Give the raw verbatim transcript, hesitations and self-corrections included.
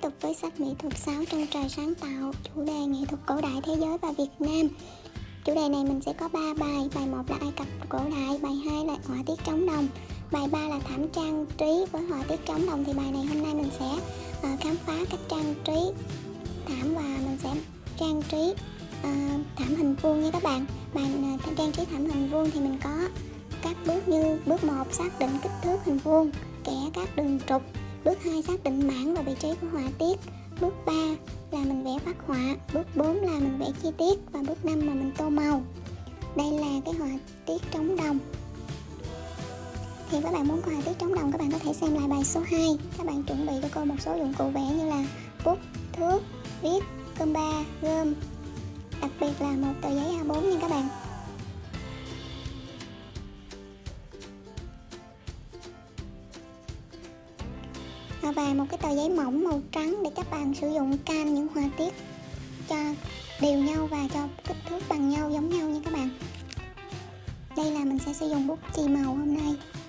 tục với sách mỹ thuật sáu Chân trời sáng tạo, chủ đề nghệ thuật cổ đại thế giới và Việt Nam. Chủ đề này mình sẽ có ba bài. Bài một là Ai Cập cổ đại, bài hai là họa tiết trống đồng, bài ba là thảm trang trí với họa tiết trống đồng. Thì bài này hôm nay mình sẽ uh, khám phá cách trang trí thảm và mình sẽ trang trí uh, thảm hình vuông nha các bạn. Bài uh, trang trí thảm hình vuông thì mình có các bước như bước một xác định kích thước hình vuông, kẻ các đường trục. Bước hai xác định mảng và vị trí của họa tiết. Bước ba là mình vẽ phác họa. Bước bốn là mình vẽ chi tiết. Và bước năm là mình tô màu. Đây là cái họa tiết trống đồng. Thì các bạn muốn có họa tiết trống đồng, các bạn có thể xem lại bài số hai. Các bạn chuẩn bị cho cô một số dụng cụ vẽ như là bút, thước, viết, compa, gôm. Đặc biệt là một tờ giấy A bốn nha các bạn. Và một cái tờ giấy mỏng màu trắng để các bạn sử dụng can những họa tiết cho đều nhau và cho kích thước bằng nhau, giống nhau nha các bạn. Đây là mình sẽ sử dụng bút chì màu hôm nay.